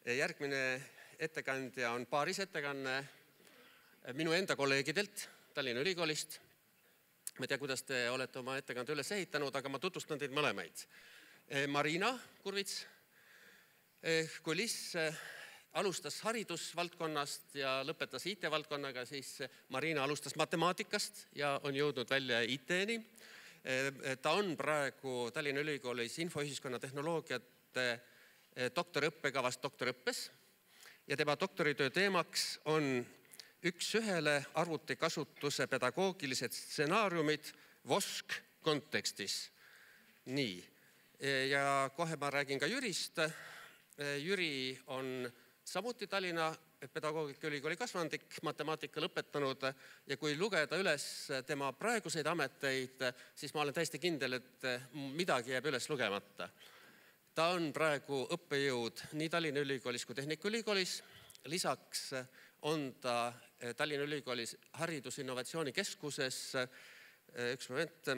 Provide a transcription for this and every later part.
Järgmine ettekandja on paaris ettekanne minu enda kolleegidelt Tallinna Ülikoolist. Ma ei tea, kuidas te olete oma ettekande üles ehitanud, aga ma tutvustan teid mõlemaid. Marina Kurvits, kui Liis alustas haridusvaldkonnast ja lõpetas IT-valdkonnaga, siis Marina alustas matemaatikast ja on jõudnud välja IT-ni. Ta on praegu Tallinna Ülikoolis infoühiskonna tehnoloogiate doktoriõppekavas doktoriõppes ja tema doktoritöö teemaks on üks ühele arvutikasutuse pedagoogilised stsenaariumid VOSK kontekstis. Nii. Ja kohe ma räägin ka Jürist. Jüri on samuti Tallinna Pedagoogikaülikooli kasvandik, matemaatika lõpetanud ja kui lugeda üles tema praeguseid ameteid, siis ma olen täiesti kindel, et midagi jääb üles lugemata. Ta on praegu õppejõud nii Tallinna Ülikoolis kui Tehnikaülikoolis. Lisaks on ta Tallinna Ülikoolis haridusinnovatsiooni keskuses üks moment,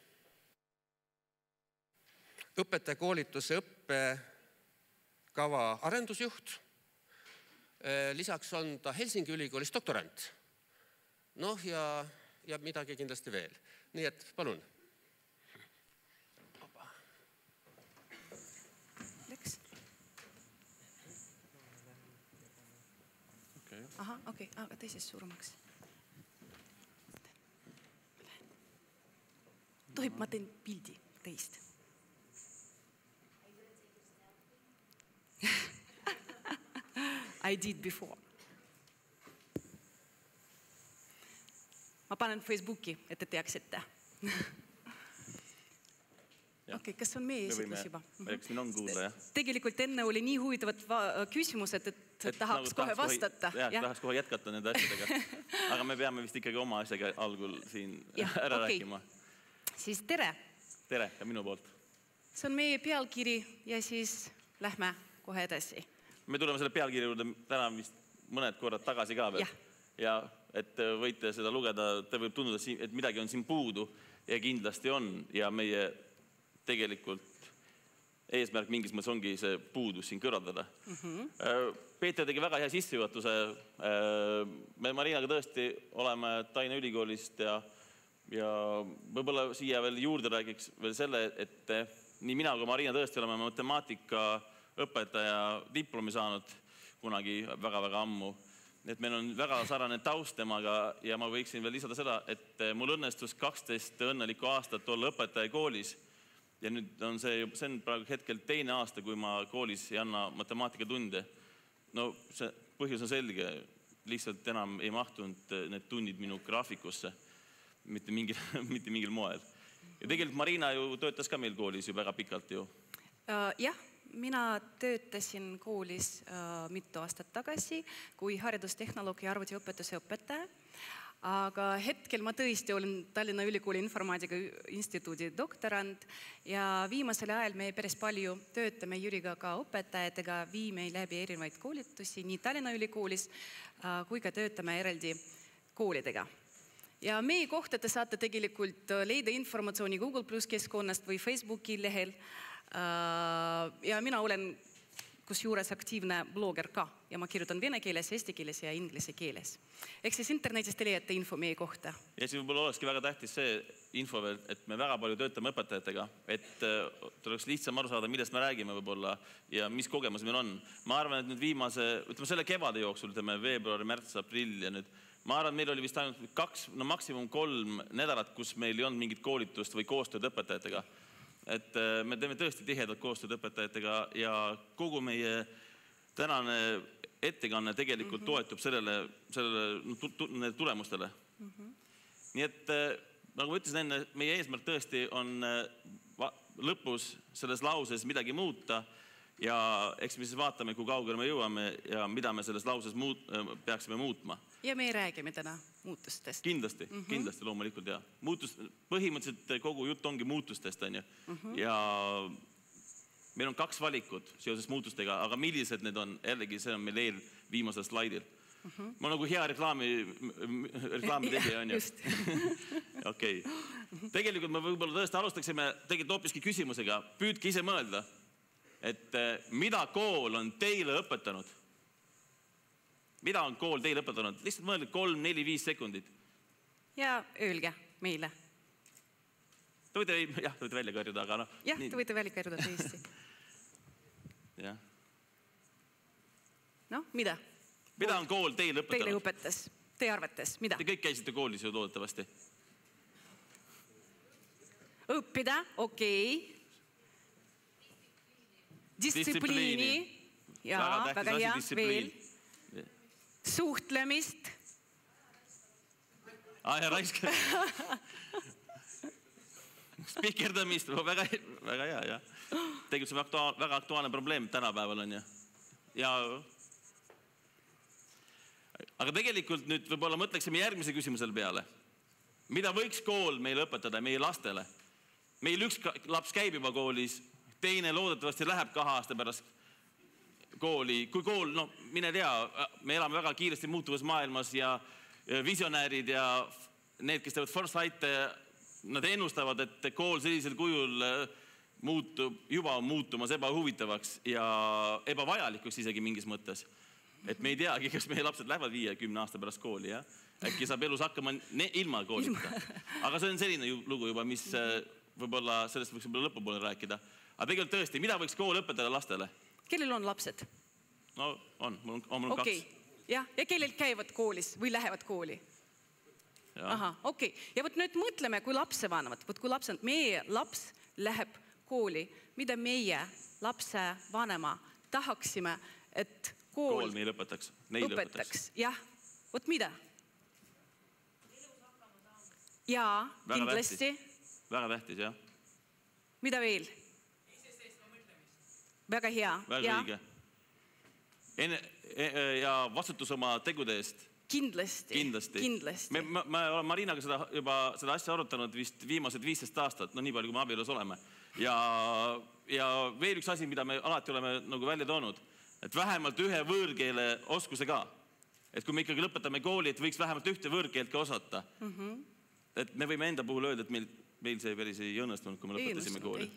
õpetajakoolituse õppekava arendusjuht. Lisaks on ta Helsingi Ülikoolis doktorant. Noh ja midagi kindlasti veel. Nii et palun. Läks? Aha, okei. Aga teisest suuremaks. Tohib, ma teen pildi teist. I did before. Ma panen Facebooki, et te teaksite. Okei, kas on meie esitlus juba? Siin on kuulda, jah. Tegelikult enne oli nii huvitavad küsimused, et tahaks kohe vastata. Tahaks kohe jätkata nende asjadega. Aga me peame vist ikkagi oma asjaga algul siin ära rääkima. Siis tere. Tere, ka minu poolt. See on meie pealkiri ja siis lähme kohe edasi. Me tuleme selle pealkirja juurde täna vist mõned korrad tagasi ka veel. Ja et võite seda lugeda, te võib tunduda, et midagi on siin puudu ja kindlasti on. Ja meie tegelikult eesmärk mingis mõttes ongi see puudus siin kõrvaldada. Peeter tegi väga hea sissejuhatuse. Me Marinaga tõesti oleme Tallinna Ülikoolist ja võib-olla siia veel juurde räägiks veel selle, et nii mina kui Marina tõesti oleme matemaatika õpetaja diplomi saanud kunagi väga-väga ammu. Et meil on väga sarnane taust temaga ja ma võiksin veel lisada seda, et mul õnnestus 12 õnnelikku aastat olla õpetaja koolis ja nüüd on see on praegu hetkel teine aasta, kui ma koolis ei anna matemaatikatunde. No see põhjus on selge, lihtsalt enam ei mahtunud need tunnid minu graafikusse, mitte mingil moel. Ja tegelikult Marina ju töötas ka meil koolis ju väga pikalt ju. Jah. Mina töötasin koolis mitu aastat tagasi kui haridustehnoloogia arvutiõpetuse õpetaja, aga hetkel ma tõesti olen Tallinna Ülikooli informaatika instituudi doktorant ja viimasel ajal me päris palju töötame Jüriga ka õpetajatega, viime läbi erinevaid koolitusi nii Tallinna Ülikoolis kui ka töötame eraldi koolidega. Ja meie kohta te saate tegelikult leida informatsiooni Google Plus keskkonnast või Facebooki lehel. Ja mina olen kusjuures aktiivne blogger ka ja ma kirjutan vene keeles, eesti keeles ja inglise keeles. Ehk siis internetis te leiate info meie kohta. Ja siis võib-olla olekski väga tähtis see info veel, et me väga palju töötame õpetajatega, et tuleks lihtsam aru saada, millest me räägime võib-olla ja mis kogemus meil on. Ma arvan, et nüüd viimase, ütleme selle kevade jooksul, veebruari, märts, aprill ja nüüd ma arvan, et meil oli vist ainult 2, maksimum 3 nädalat, kus meil ei olnud mingit koolitust või koostööd õpetajatega. Et me teeme tõesti tihedalt koostööd õpetajatega ja kogu meie tänane ettekanne tegelikult toetub sellele tulemustele. Nii et, nagu ma ütlesin enne, meie eesmärk tõesti on lõpus selles lauses midagi muuta ja eks me siis vaatame, kui kaugele me jõuame ja mida me selles lauses peaksime muutma. Ja me räägime täna muutustest. Kindlasti, kindlasti loomulikult ja põhimõtteliselt kogu jutt ongi muutustest on ju. Ja meil on 2 valikut seoses muutustega, aga millised need on, jällegi see on meil eel viimasel slaidil. Ma nagu hea reklaami tegija on ju. Okei. Tegelikult me võib-olla tõesti alustaksime tegelikult hoopiski küsimusega. Püüdke ise mõelda, et mida kool on teile õpetanud? Mida on kool teile õpetanud? Lihtsalt mõelge 3, 4, 5 sekundit. Ja öelge meile. Te võite välja karjuda, aga noh. Jah, te võite välja karjuda tõesti. Jah. No, mida? Mida on kool teile õpetanud? Teile õpetas. Teie arvates, mida? Te kõik käisite koolis ju loodetavasti. Õppida, okei. Distsipliini. Jaa, väga hea, veel. Suhtlemist. Ja raisk. Spikerdamist, väga hea, jah. Tegelikult see on väga aktuaalne probleem tänapäeval on ju. Ja aga tegelikult nüüd võib-olla mõtleksime järgmise küsimusel peale. Mida võiks kool meile õpetada, meie lastele? Meil üks laps käib juba koolis, teine loodetavasti läheb 2 aasta pärast kooli. Kui kool, no mine tea, me elame väga kiiresti muutuvas maailmas ja visionäärid ja need, kes teevad foresight, nad ennustavad, et kool sellisel kujul juba muutumas ebahuvitavaks ja ebavajalikuks isegi mingis mõttes. Et me ei teagi, kas meie lapsed lähevad 5-10 aasta pärast kooli, jah? Äkki saab elus hakkama ilma koolita. Aga see on selline lugu juba, mis võib-olla sellest võiks võib-olla lõpupoole rääkida. Aga tegelikult tõesti, mida võiks kool õpetada lastele? Kellel on lapsed? No on, mul on 2. Jah, ja kellel käivad koolis või lähevad kooli? Aha, okei. Ja võt nüüd mõtleme, kui lapse vanemad, kui meie laps läheb kooli, mida meie lapse vanema tahaksime, et kool meil õpetaks. Jah, võt mida? Jaa, kindlasti. Väga tähtis, jah. Mida veel? Väga hea. Väga õige. Ja vastutus oma tegude eest. Kindlasti. Ma olen Marinaga seda asja arutanud vist viimased 15 aastat, no nii palju, kui me abielus oleme. Ja veel üks asi, mida me alati oleme nagu välja toonud, et vähemalt ühe võõrkeele oskuse ka. Et kui me ikkagi lõpetame kooli, et võiks vähemalt ühte võõrkeelt ka osata. Et me võime enda puhul öelda, et meil see päris ei õnnestunud, kui me lõpetasime kooli.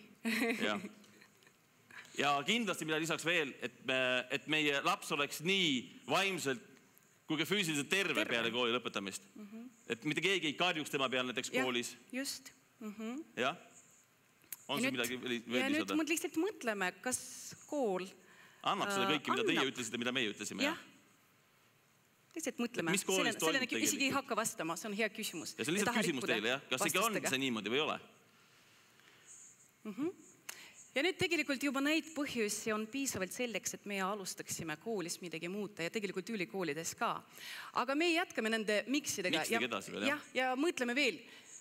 Ja kindlasti, mida lisaks veel, et meie laps oleks nii vaimselt kui ka füüsiliselt terve peale kooli lõpetamist. Et mitte keegi ei karjuks tema peal näiteks koolis. Just. Jah? On see midagi veel lisada? Ja nüüd lihtsalt mõtleme, kas kool annab seda kõike, mida teie ütlesite, mida meie ütlesime. Jah. Lihtsalt mõtleme. Selline isegi ei hakka vastama, see on hea küsimus. Ja see on lihtsalt küsimus teile, jah? Kas ikka on see niimoodi või ei ole? Ja nüüd tegelikult juba neid põhjusi on piisavalt selleks, et meie alustaksime koolis midagi muuta ja tegelikult ülikoolides ka. Aga me jätkame nende miksidega. Miksidega edasi veel, jah? Ja mõtleme veel.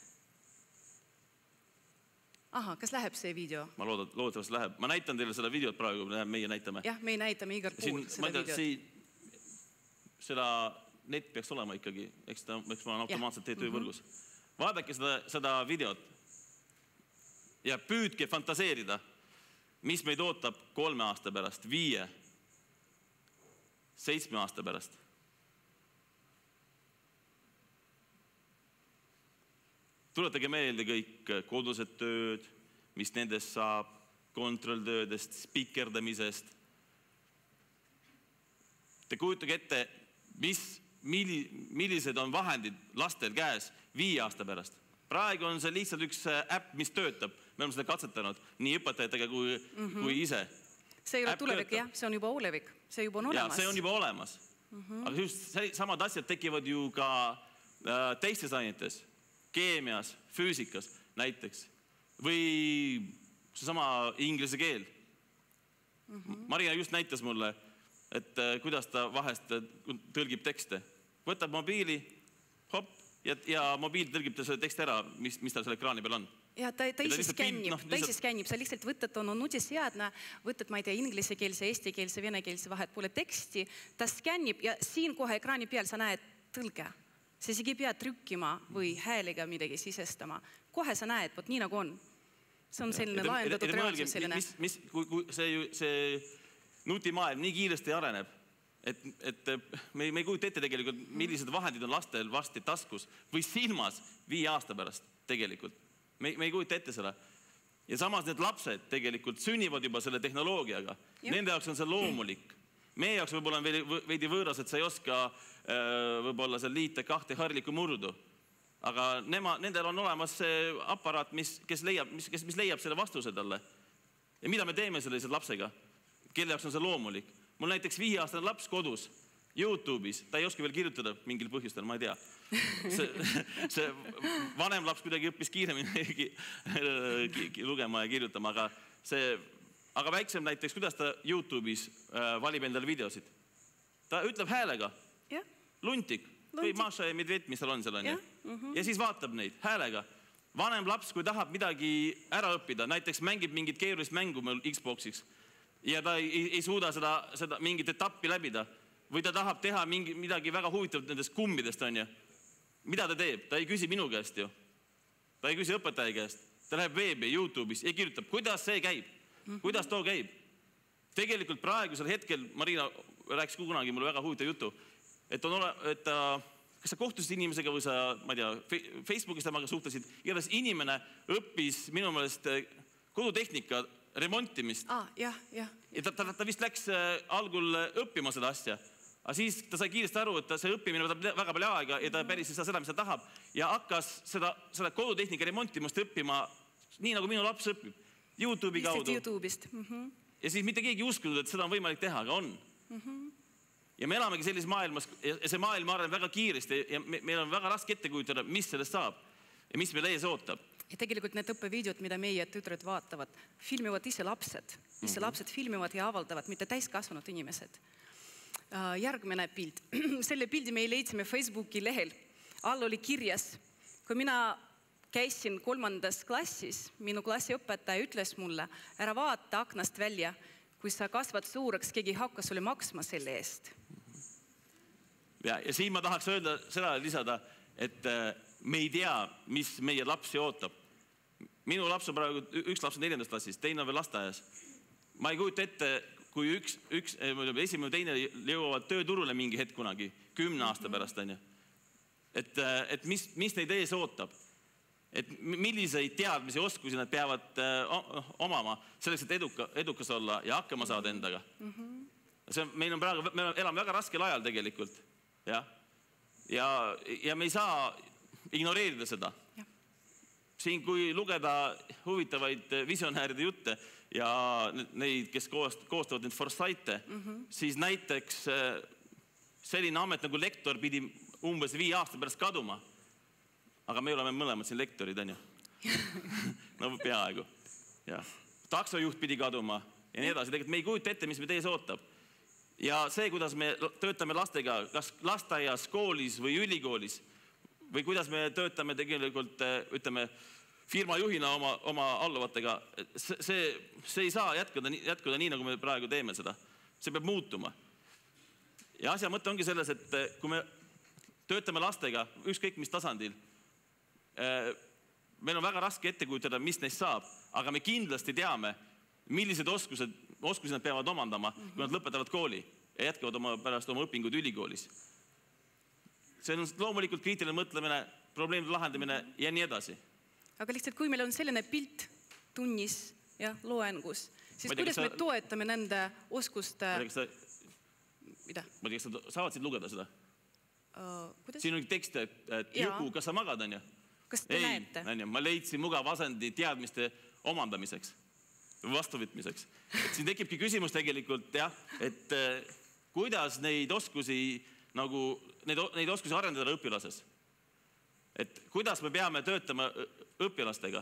Aha, kas läheb see video? Ma loodetavasti läheb. Ma näitan teile seda videot praegu, meie näitame. Jah, me näitame igal pool seda videot. Seda net peaks olema ikkagi, eks ta olen automaatselt T2-võrgus. Vaadake seda videot ja püüdke fantaseerida, mis meid ootab 3 aasta pärast, 5, 7 aasta pärast. Tuletage meelde kõik kodused tööd, mis nendest saab, kontrolltöödest, spikerdamisest. Te kujutage ette, millised on vahendid lastel käes 5 aasta pärast. Praegu on see lihtsalt üks äpp, mis töötab. Me oleme seda katsetanud nii õpetajatega kui ise. See ei ole tulevik, jah, see on juba olevik. See juba on olemas. Ja see on juba olemas. Aga just samad asjad tekivad ju ka teistes ainetes, keemias, füüsikas näiteks. Või seesama inglise keel. Marina just näitas mulle, et kuidas ta vahest tõlgib tekste. Võtab mobiili, hopp, ja mobiil tõlgib ta selle teksti ära, mis tal selle ekraani peal on. Ja ta ise skännib, sa lihtsalt võtad on nutiseadna, võtad, ma ei tea, inglisekeelse, eestikeelse, venekeelse vahet poole teksti, ta skännib ja siin kohe ekraani peal sa näed tõlge. Sa isegi ei pea trükkima või häälega midagi sisestama. Kohe sa näed, võt nii nagu on. See on selline laendatud reaalsus selline. Kui see nutimaailm nii kiiresti areneb, et me ei kujuta ette tegelikult, millised vahendid on lastel varsti taskus või silmas 5 aasta pärast tegelikult. Me ei kujuta ette seda. Ja samas need lapsed tegelikult sünnivad juba selle tehnoloogiaga. Nende jaoks on see loomulik. Meie jaoks võib-olla on veidi võõras, et sa ei oska võib-olla seal liita 2 hariliku murdu. Aga nendel on olemas see aparaat, mis leiab selle vastuse talle. Ja mida me teeme selle lapsega? Kelle jaoks on see loomulik? Mul näiteks 5-aastane laps kodus YouTube'is, ta ei oska veel kirjutada mingil põhjustel, ma ei tea. See vanem laps kuidagi õppis kiiremini lugema ja kirjutama, aga väiksem näiteks, kuidas ta YouTube'is valib endale videosid? Ta ütleb häälega, luntik, või Maša ja Medved, mis tal on seal on. Ja siis vaatab neid häälega. Vanem laps, kui tahab midagi ära õppida, näiteks mängib mingit keerulist mängu meil Xbox'iks ja ta ei suuda seda mingit etappi läbida või ta tahab teha midagi väga huvitavat nendest kummidest, on ju. Mida ta teeb? Ta ei küsi minu käest ju. Ta ei küsi õpetaja käest. Ta läheb veebi, YouTube'is ja kirjutab, kuidas see käib, kuidas too käib. Tegelikult praegusel hetkel, Marina rääkis kunagi mulle väga huvitav jutu, et kas sa kohtusid inimesega või sa, ma ei tea, Facebookis temaga suhtlesid, igatahes inimene õppis minu meelest kodutehnika remontimist. Ja ta vist läks algul õppima seda asja, aga siis ta sai kiiresti aru, et see õppimine võtab väga palju aega ja ta päris ei saa seda, mis ta tahab ja hakkas seda kodutehnika remontimist õppima nii, nagu minu laps õpib, YouTube'i kaudu. Ja siis mitte keegi uskunud, et seda on võimalik teha, aga on. Ja me elamegi sellises maailmas, ja see maailm areneb väga kiiresti ja meil on väga raske ette kujutada, mis sellest saab ja mis meil ees ootab. Ja tegelikult need õppevideod, mida meie tütred vaatavad, filmivad ise lapsed. Ise lapsed filmivad ja avaldavad, mitte täiskasvanud inimesed. Järgmine pilt. Selle pildi me leidsime Facebooki lehel. All oli kirjas. Kui mina käisin 3. klassis, minu klassiõpetaja ütles mulle, ära vaata aknast välja, kui sa kasvad suureks, keegi hakka sulle maksma selle eest. Ja siin ma tahaks öelda seda lisada, et me ei tea, mis meie lapsi ootab. Minu laps on praegu, üks laps on 4. klassis, teine on veel lasteaias. Ma ei kujuta ette, kui esimene või teine jõuavad tööturule mingi hetk kunagi, 10 aasta pärast on ju. Et mis neid ees ootab? Et milliseid teadmisi oskusi nad peavad omama selleks, et edukas olla ja hakkama saada endaga. Me elame väga raskel ajal tegelikult. Ja me ei saa ignoreerida seda. Siin, kui lugeda huvitavaid visionääride jutte ja neid, kes koostavad neid foresighte, siis näiteks selline amet nagu lektor pidi umbes 5 aasta pärast kaduma. Aga me oleme mõlemad siin lektorid, on ju? No peaaegu. Taksojuht pidi kaduma ja nii edasi. Tegelikult me ei kujuta ette, mis me tees ootab. Ja see, kuidas me töötame lastega, kas lasteaias, koolis või ülikoolis, või kuidas me töötame tegelikult, ütleme, firmajuhina oma alluvatega, see ei saa jätkuda nii, nagu me praegu teeme seda. See peab muutuma. Ja asja mõte ongi selles, et kui me töötame lastega, ükskõik mis tasandil, meil on väga raske ette kujutada, mis neist saab, aga me kindlasti teame, millised oskusi nad peavad omandama, kui nad lõpetavad kooli ja jätkavad pärast oma õpingud ülikoolis. See on loomulikult kriitiline mõtlemine, probleemide lahendamine ja nii edasi. Aga lihtsalt, kui meil on selline pilt tunnis ja loengus, siis kuidas me toetame nende oskuste... Mida? Ma tea, kas sa saavad siit lugeda seda? Siin on tekst, et Juku, kas sa magad, on ju? Kas te näete? Ma leidsin mugav asandi teadmiste omandamiseks, vastuvõtmiseks. Siin tekibki küsimus tegelikult, et kuidas neid oskusi arendada õpilases. Et kuidas me peame töötama õpilastega.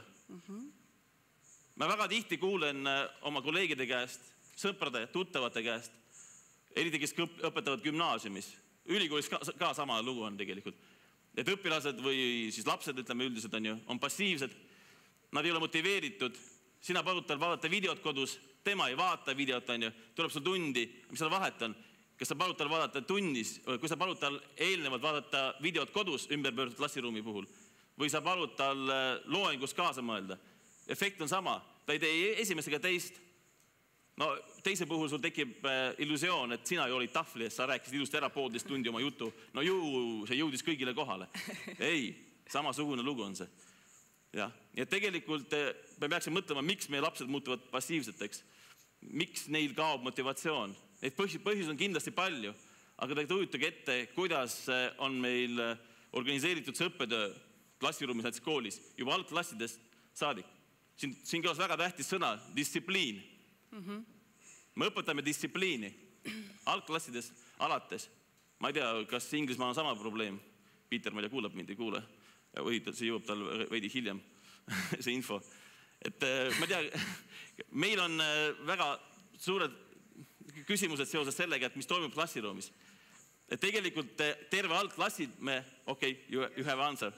Ma väga tihti kuulen oma kolleegide käest, sõprade, tuttavate käest, eriti kes õpetavad gümnaasiumis. Ülikoolis ka sama lugu on tegelikult. Et õpilased või siis lapsed, ütleme üldiselt, on passiivsed, nad ei ole motiveeritud, sina palud tal vaadata videot kodus, tema ei vaata videot, tuleb sul tundi, mis seal vahet on, kas sa palud tal vaadata tunnis, kui sa palud tal eelnevalt vaadata videot kodus ümberpööratud klassiruumi puhul, või sa palud tal loengus kaasa mõelda. Efekt on sama, ta ei tee esimest ega teist. No teise puhul sul tekib illusioon, et sina ju olid tahvli ees, sa rääkisid ilusti ära 1,5 tundi oma jutu. No ju see jõudis kõigile kohale. Ei, samasugune lugu on see. Ja tegelikult me peaksime mõtlema, miks meie lapsed muutuvad passiivseteks. Miks neil kaob motivatsioon? Neid põhjus on kindlasti palju, aga te kujutage ette, kuidas on meil organiseeritud see õppetöö klassiruumis näiteks koolis, juba algklassidest saadik. Siin käis väga tähtis sõna, distsipliin. Me õpetame distsipliini algklassides alates. Ma ei tea, kas Inglismaa on sama probleem. Peter, ma ei tea, kuulab mind, ei kuule. Või see jõuab tal veidi hiljem, see info. Ma ei tea, meil on väga suured küsimused seoses sellega, et mis toimub klassiruumis. Tegelikult terve algklassid me, you have answer.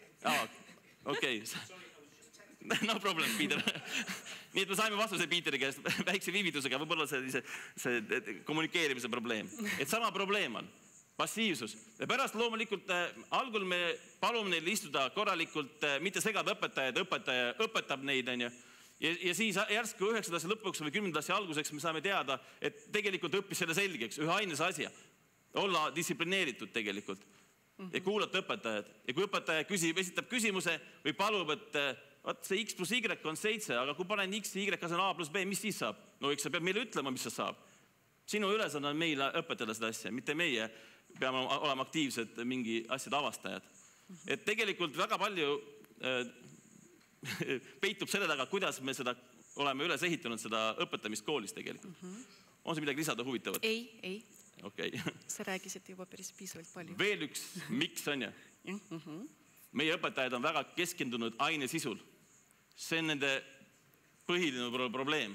No problem, Peter. Nii et me saime vastuse Peeteri käest väikse viivitusega, võib-olla see kommunikeerimise probleem. Et sama probleem on, passiivsus. Ja pärast loomulikult algul me palume neil istuda korralikult, mitte segada õpetajaid, õpetaja õpetab neid, ja siis järsku 9. klassi lõpuks või 10. klassi alguseks me saame teada, et tegelikult õppis selle selgeks, ühe ainese asja. Olla distsiplineeritud tegelikult ja kuulata õpetajad. Ja kui õpetaja esitab küsimuse või palub, et see X plus Y on 7, aga kui panen X ja Y on A plus B, mis siis saab? No eks sa peab meile ütlema, mis sa saab. Sinu ülesanne on meile õpetada seda asja, mitte meie peame olema aktiivsed mingi asjade avastajad. Et tegelikult väga palju peitub selle taga, kuidas me seda oleme üles ehitanud seda õpetamist koolis tegelikult. On see midagi lisada huvitavat? Ei. Okay. Sa räägisid juba päris piisavalt palju. Veel üks miks on ja? Meie õpetajad on väga keskendunud aine sisul. See on nende põhiline probleem.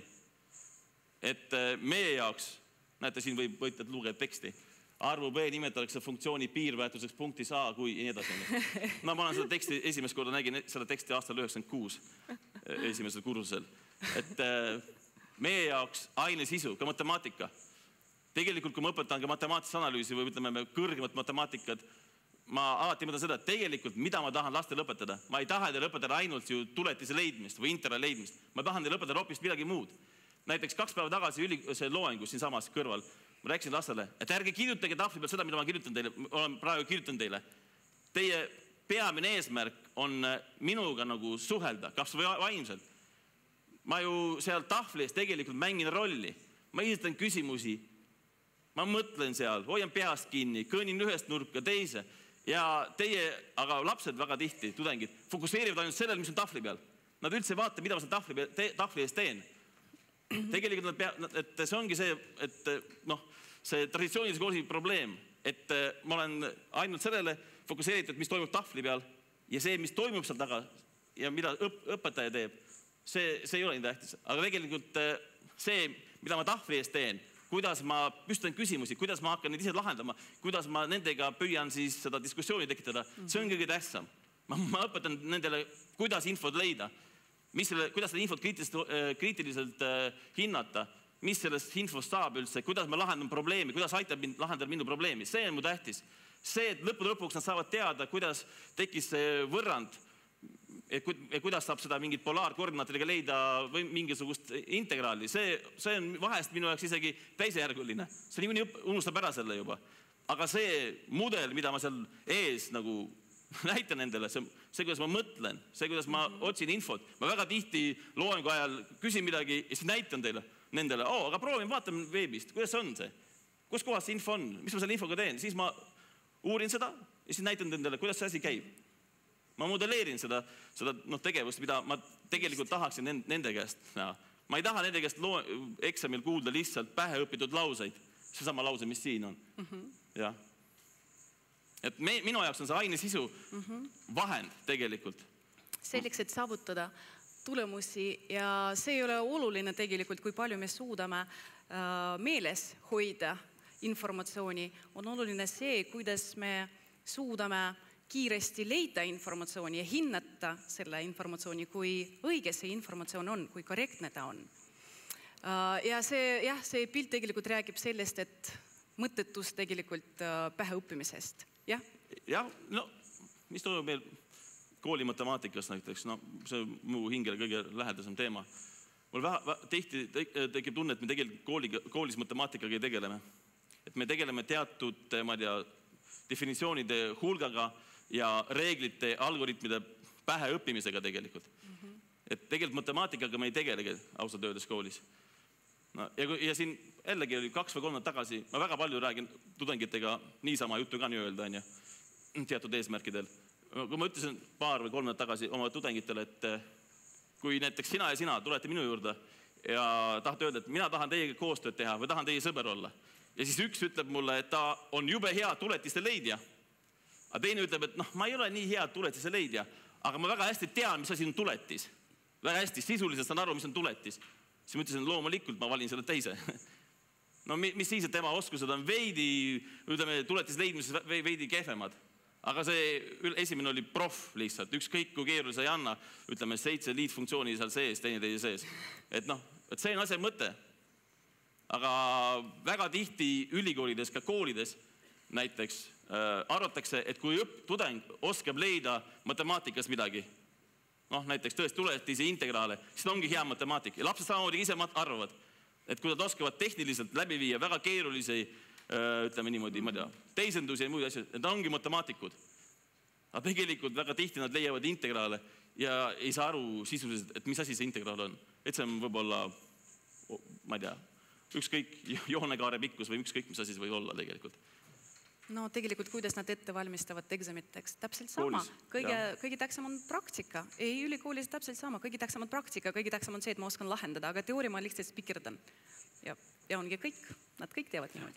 Et meie jaoks, näete, siin võite lugeda teksti, arvu B nimetatakse funktsiooni piirväärtuseks punktis A kui ja nii edasi. No ma olen seda teksti esimest korda nägin seda teksti aastal 96 esimesel kursusel. Et meie jaoks aine sisu, ka matemaatika. Tegelikult, kui ma õpetan ka matemaatilist analüüsi või ütleme kõrgemat matemaatikat, ma alati mõtlen seda, et tegelikult, mida ma tahan lastele õpetada. Ma ei taha teile õpetada ainult ju tuletise leidmist või intervali leidmist. Ma tahan teile õpetada hoopis midagi muud. Näiteks 2 päeva tagasi loengus siin samas kõrval. Ma rääkisin lastele, et ärge kirjutage tahvli peal seda, mida ma kirjutan teile. Olen praegu kirjutan teile. Teie peamine eesmärk on minuga nagu suhelda, kas või vaimselt. Ma ju seal tahvli ees tegelikult mängin rolli. Ma esitan küsimusi. Ma mõtlen seal, hoian peast kinni, kõnnin ühest nurka teise ja teie, aga lapsed väga tihti, tudengid, fokuseerivad ainult sellel, mis on tahvli peal. Nad üldse vaata, mida ma seal tahvli ees teen. Tegelikult et see ongi see, et see traditsioonilise kooli probleem, et ma olen ainult sellele fokuseeritud, mis toimub tahvli peal ja see, mis toimub seal taga ja mida õpetaja teeb, see ei ole nii tähtis. Aga tegelikult see, mida ma tahvli ees teen, kuidas ma püstan küsimusi, kuidas ma hakkan neid ise lahendama, kuidas ma nendega püüan siis seda diskussiooni tekitada, see on kõige tähtsam. Ma õpetan nendele, kuidas infot leida, kuidas seda infot kriitiliselt hinnata, mis sellest infost saab üldse, kuidas ma lahendan probleemi, kuidas aitab lahendada minu probleemi. See on mu tähtis. See, et lõpuks nad saavad teada, kuidas tekkis see võrrand, ja kuidas saab seda mingit polaarkoordinaatidega leida või mingisugust integraali. See on vahest minu jaoks isegi teisejärguline. See nimeni unustab ära selle juba. Aga see mudel, mida ma seal ees nagu näitan nendele, see, kuidas ma mõtlen, see, kuidas ma otsin infot. Ma väga tihti loengu ajal küsin midagi ja siis näitan teile nendele. Aga proovin, vaatame veebist, kuidas on see? Kus kohas see info on? Mis ma selle infoga teen? Siis ma uurin seda ja siis näitan nendele, kuidas see asi käib. Ma modelleerin seda tegevust, mida ma tegelikult tahaksin nende käest näha. Ma ei taha nende käest eksamil kuulda lihtsalt pähe õpitud lauseid. See sama lause, mis siin on. Jah. Et minu jaoks on see aine sisu vahend tegelikult. Selleks, et saavutada tulemusi ja see ei ole oluline tegelikult, kui palju me suudame meeles hoida informatsiooni. On oluline see, kuidas me suudame kiiresti leida informatsiooni ja hinnata selle informatsiooni, kui õige see informatsioon on, kui korrektne ta on. Ja see pilt tegelikult räägib sellest, et mõttetus tegelikult pähe õppimisest. Jah, no mis toimub meil kooli matemaatikas näiteks, see on mu hingele kõige lähedasem teema. Mul tihti tekib tunne, et me tegelikult koolis matemaatikaga ei tegeleme. Et me tegeleme teatud, definitsioonide hulgaga ja reeglite, algoritmide pähe õppimisega tegelikult. Et tegelikult matemaatikaga me ei tegelegi ausalt öeldes koolis. No, ja siin jällegi oli 2 või 3 tagasi, ma väga palju räägin tudengitega niisama juttu ka nii öelda, teatud eesmärkidel. Kui ma ütlesin 2 või 3 tagasi oma tudengitele, et kui näiteks sina ja sina tulete minu juurde ja tahate öelda, et mina tahan teiega koostööd teha või tahan teie sõber olla. Ja siis üks ütleb mulle, et ta on jube hea tuletiste leidja. Aga teine ütleb, et ma ei ole nii hea tuletiste leidja, aga ma väga hästi tean, mis asi on tuletis. Väga hästi, sisuliselt saan aru, mis on tuletis. Siis ma ütlesin, loomulikult ma valin selle teise. No mis siis, et tema oskused on veidi, ütleme, tuletis leidmises veidi kehvemad. Aga see esimene oli prof lihtsalt, ükskõik kui keerulise ei anna, ütleme 7 liitfunktsiooni seal sees, teine teie sees. Et see on asja mõte. Aga väga tihti ülikoolides, ka koolides näiteks arvatakse, et kui tudeng oskab leida matemaatikas midagi, näiteks tõesti tuletisi integraale, siis ta ongi hea matemaatik. Ja lapsed samamoodi ise arvavad, et kui nad oskavad tehniliselt läbi viia väga keerulisi, ütleme niimoodi, ma tea, teisendusi ja muid asju, et ongi matemaatikud. Aga tegelikult väga tihti nad leiavad integraale ja ei saa aru sisuliselt, et mis asi see integraal on. Et see on võib-olla, ma ei tea, ükskõik joonekaare pikkus või ükskõik mis asi see võib olla tegelikult. No tegelikult, kuidas nad ette valmistavad eksamiteks, täpselt sama. Kõige tähtsam on praktika. Ei, ülikoolis täpselt sama. Kõige tähtsam on praktika, kõige tähtsam on see, et ma oskan lahendada, aga teooria ma lihtsalt spikerdan. Ja ongi kõik. Nad kõik teevad niimoodi.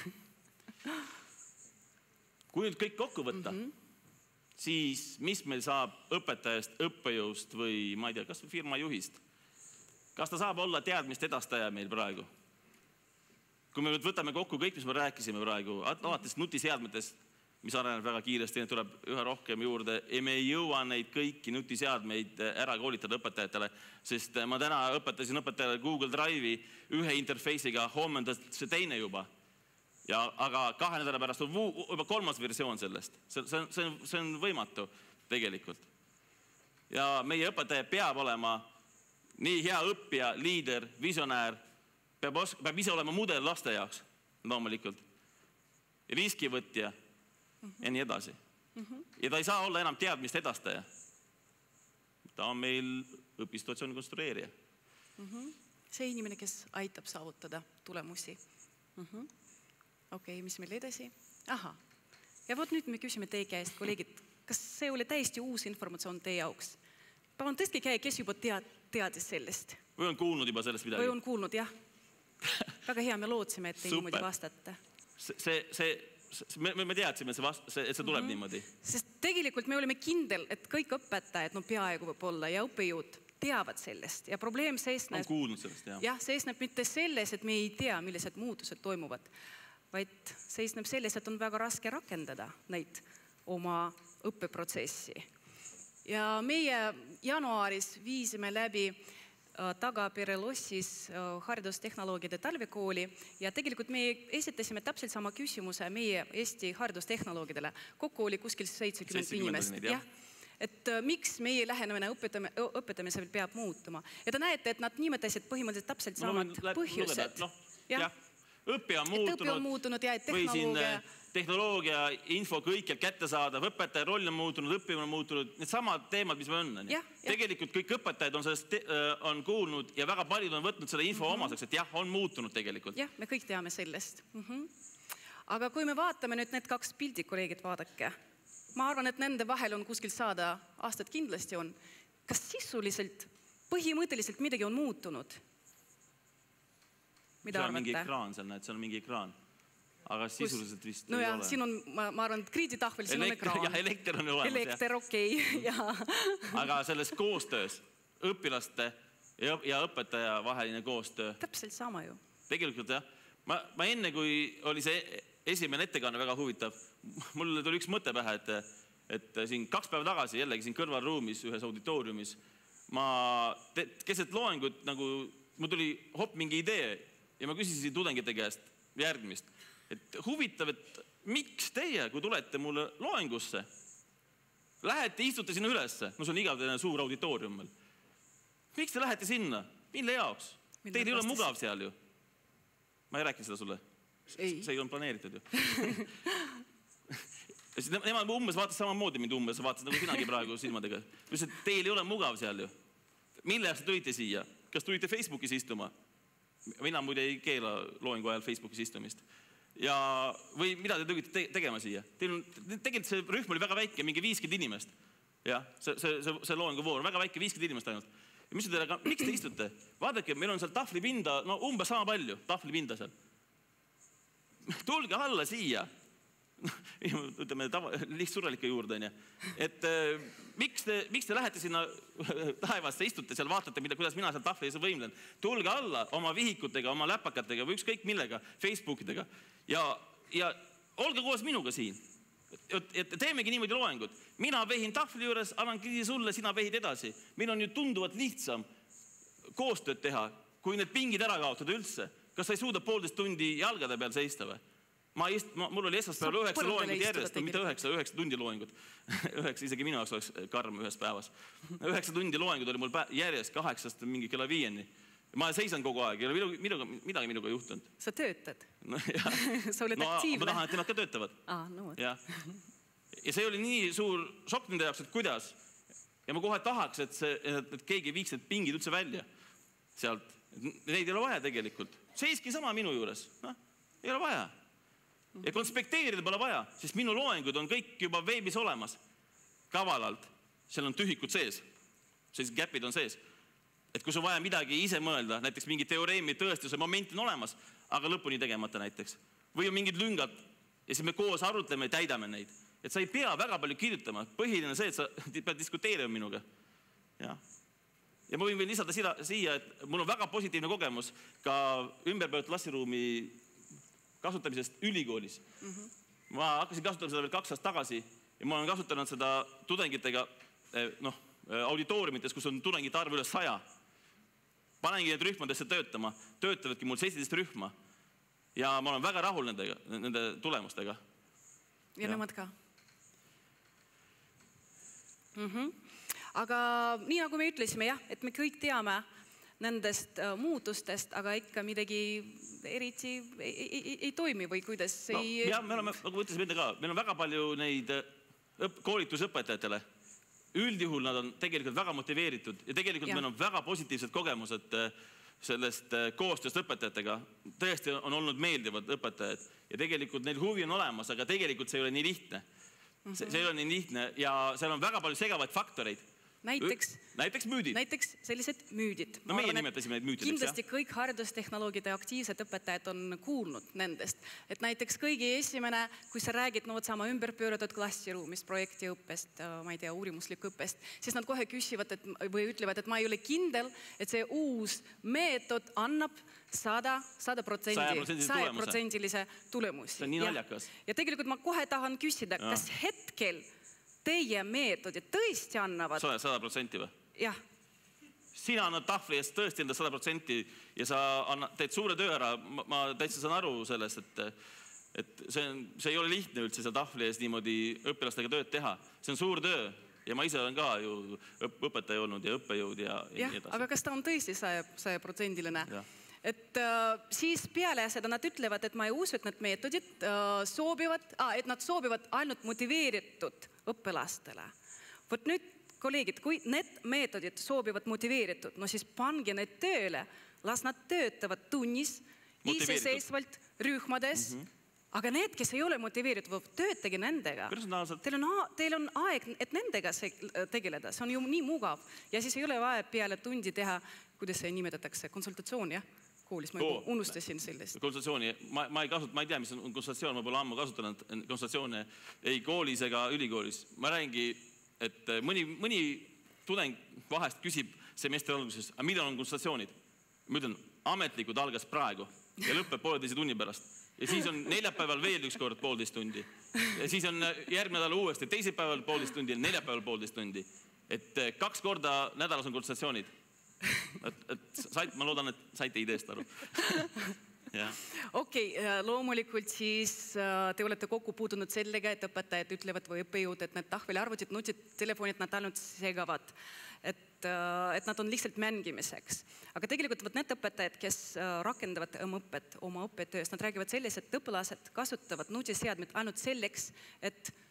Kui nüüd kõik kokku võtta, siis mis meil saab õpetajast, õppejõust või, ma ei tea, kas firma juhist? Kas ta saab olla teadmist edastaja meil praegu? Kui me võtame kokku kõik, mis me rääkisime praegu, alates nutiseadmetest, mis areneb väga kiiresti, need tuleb üha rohkem juurde ja me ei jõua neid kõiki nutiseadmeid ära koolitada õpetajatele, sest ma täna õpetasin õpetajale Google Drive'i ühe interface'iga, homme on see teine juba. Aga 2 nädala pärast on juba 3. versioon sellest. See on võimatu tegelikult. Ja meie õpetaja peab olema nii hea õppija, liider, visionäär, peab ise olema mudel laste jaoks, loomulikult. Riskivõtja ja nii edasi. Ja ta ei saa olla enam teadmist edastaja. Ta on meil õpisituatsiooni konstrueerija. See inimene, kes aitab saavutada tulemusi. Okei, mis meil edasi? Aha. Ja võt nüüd me küsime teie käest, kolleegid, kas see oli täiesti uus informatsioon teie jaoks? Palun tõstke käe, kes juba teadis sellest? Või on kuulnud juba sellest midagi? Või on kuulnud, jah. Väga hea, me lootsime, et te niimoodi vastate. Me teadsime, et see tuleb niimoodi. Sest tegelikult me olime kindel, et kõik õpetajad, peaaegu võib olla, ja õppejõud teavad sellest. Ja probleem seisneb... On kuulnud sellest, jah. Jah, seisneb mitte selles, et me ei tea, millised muutused toimuvad, vaid seisneb selles, et on väga raske rakendada neid oma õppeprotsessi. Ja meie jaanuaris viisime läbi Tagapere Lossis haridustehnoloogide talvekooli ja tegelikult me esitasime täpselt sama küsimuse meie Eesti haridustehnoloogidele. Kokku oli kuskil 70 inimest. Et miks meie lähenemine õpetamisel peab muutuma. Ja te näete, et nad nimetasid põhimõtteliselt täpselt samad põhjused. Õppija on muutunud või siin tehnoloogia, info kõikjalt kätte saada, õpetaja roll on muutunud, õppimine on muutunud, need samad teemad, mis me on. Tegelikult kõik õpetajad on kuulnud ja väga paljud on võtnud seda info omaseks, et jah, on muutunud tegelikult. Jah, me kõik teame sellest. Aga kui me vaatame nüüd need 2 pildi, kolleegid, vaadake. Ma arvan, et nende vahel on kuskil 100 aastat kindlasti on. Kas sisuliselt, põhimõtteliselt midagi on muutunud? See on mingi ekraan seal, näed, see on mingi ekraan. Aga sisuliselt vist ei ole. Siin on, ma arvan, kriiditahvel, siin on ekraan. Jah, elekter on olemas. Elekter, okei. Aga selles koostöös, õpilaste ja õpetaja vaheline koostöö. Täpselt sama ju. Tegelikult jah. Ma enne, kui oli see esimene ettekanne väga huvitav, mul tuli üks mõte pähe, et siin 2 päeva tagasi, jällegi siin kõrvalruumis, ühes auditooriumis, keset loengut, nagu mul tuli hopp mingi idee ja ma küsisin tudengite käest järgmist. Et huvitav, et miks teie, kui tulete mulle loengusse, lähete, istute sinna ülesse, no see on igavene suur auditoorium meil. Miks te lähete sinna? Mille jaoks? Teil ei ole mugav seal ju. Ma ei rääkinud seda sulle. See ei olnud planeeritud ju. Nemad umbes vaatas samamoodi mind umbes, vaatas nagu sinagi praegu silmadega. Ütles, et teil ei ole mugav seal ju. Mille te tulite siia? Kas tulite Facebookis istuma? Mina muide ei keela loengu ajal Facebookis istumist. Või mida te tulite tegema siia? Tegelikult see rühm oli väga väike, mingi 50 inimest. Jah, see loengu voor, väga väike, 50 inimest ainult. Ja mis teile, miks te istute? Vaadake, meil on seal tahvlipinda, no umbes sama palju tahvlipinda seal. Tulge alla siia. Ütleme, lihtsurelike juurde. Et miks te lähete sinna taevasse, istute seal, vaatate, kuidas mina seal tahvli ees võimlen. Tulge alla oma vihikutega, oma läpakatega või ükskõik millega, Facebookidega. Ja olge koos minuga siin. Et teemegi niimoodi loengud. Mina vehin tahvli juures, annan kiri sulle, sina vehid edasi. Meil on ju tunduvalt lihtsam koostööd teha, kui need pingid ära kaotada üldse. Kas sa ei suuda 1,5 tundi jalgade peal seista või? Mul oli esmaspäeval 9 loengud järjest, mitte 9 tundi loengud. 9, isegi minu jaoks oleks karm ühes päevas. 9 tundi loengud oli mul järjest 8 mingi kella 5. Ma seisan kogu aeg, ei ole midagi minuga juhtunud. Sa töötad? Sa oled aktiivne? Ma tahan, et nemad ka töötavad. Ja see oli nii suur šokk nende jaoks, et kuidas. Ja ma kohe tahaks, et keegi viiks need pingid üldse välja sealt. Neid ei ole vaja tegelikult. Seiski sama minu juures. Ei ole vaja. Ja konspekteerida pole vaja, sest minu loengud on kõik juba veebis olemas. Kavalalt. Seal on tühikud sees. Sellised käpid on sees. Et kui sul vaja midagi ise mõelda, näiteks mingi teoreemi tõestuse moment on olemas, aga lõpuni tegemata näiteks. Või on mingid lüngad ja siis me koos arutleme ja täidame neid. Et sa ei pea väga palju kirjutama. Põhiline see, et sa pead diskuteerima minuga. Ja ma võin veel lisada siia, et mul on väga positiivne kogemus ka ümberpööratud klassiruumi kasutamisest ülikoolis. Ma hakkasin kasutama seda veel 2 aastat tagasi ja ma olen kasutanud seda tudengitega auditooriumites, kus on tudengite arv üle 100. Panengi need rühmadesse töötama. Töötavadki mul 17 rühma. Ja ma olen väga rahul nende tulemustega. Ja nemad ka. Aga nii nagu me ütlesime, jah, et me kõik teame nendest muutustest, aga ikka midagi eriti ei toimi või kuidas ei... Jah, me oleme, nagu ütlesime enda ka, meil on väga palju neid koolitusõpetajatele. Üldjuhul nad on tegelikult väga motiveeritud ja tegelikult meil on väga positiivsed kogemused sellest koostööst õpetajatega. Tõesti on olnud meeldivad õpetajad ja tegelikult neil huvi on olemas, aga tegelikult see ei ole nii lihtne. See ei ole nii lihtne ja seal on väga palju segavaid faktoreid. Näiteks müüdid. Näiteks sellised müüdid. No meie nimetasime neid müüdideks, kindlasti kõik haridustehnoloogide aktiivsed õpetajad on kuulnud nendest. Et näiteks kõigi esimene, kui sa räägid sama ümberpööratud klassiruumist, projektiõppest, ma ei tea, uurimuslik õppest, siis nad kohe küsivad või ütlevad, et ma ei ole kindel, et see uus meetod annab 100%-lise tulemusi. See on nii naljakas. Ja tegelikult ma kohe tahan küsida, kas hetkel teie meetodid tõesti annavad... 100% või? Jah. Sina annad tahvli eest tõesti enda 100% ja sa teed suure töö ära. Ma täitsa saan aru sellest, et see ei ole lihtne üldse seal tahvli ees niimoodi õpilastega tööd teha. See on suur töö ja ma ise olen ka ju õpetaja olnud ja õppejõud ja nii edasi. Aga kas ta on tõesti 100%-line? Et siis peale seda nad ütlevad, et ma ei usu, et need meetodid soobivad ainult motiveeritud õpilastele. Võt nüüd, kolleegid, kui need meetodid soobivad motiveeritud, no siis pange need tööle, las nad töötavad tunnis, iseseisvalt rühmades, aga need, kes ei ole motiveeritud, töötage nendega. Teil on aeg, et nendega tegeleda, see on ju nii mugav ja siis ei ole vaja peale tundi teha, kuidas see nimetatakse, konsultatsioon, jah? Koolis, ma unustasin sellest. Konsultatsiooni, ma ei tea, mis on konsultatsioon, ma pole ammu kasutanud konsultatsioone ei koolis ega ülikoolis. Ma räägingi, et mõni tudeng vahest küsib semestri alguses, aga millal on konsultatsioonid? Ma ütlen, ametlikud algas praegu ja lõpeb 1,5 tunni pärast. Ja siis on neljapäeval veel üks kord 1,5 tundi. Ja siis on järgmine nädal uuesti, teisipäeval 1,5 tundi ja neljapäeval 1,5 tundi. Et 2 korda nädalas on konsultatsioonid. Ma loodan, et saite ideest aru. Okei, loomulikult siis te olete kokku puudunud sellega, et õpetajad ütlevad või õppejõud, et need tahvelarvutid, nutitelefonid, nad ainult segavad. Et nad on lihtsalt mängimiseks. Aga tegelikult need õpetajad, kes rakendavad oma õppetöös, nad räägivad sellest, et õpilased kasutavad nutiseadmed ainult selleks, et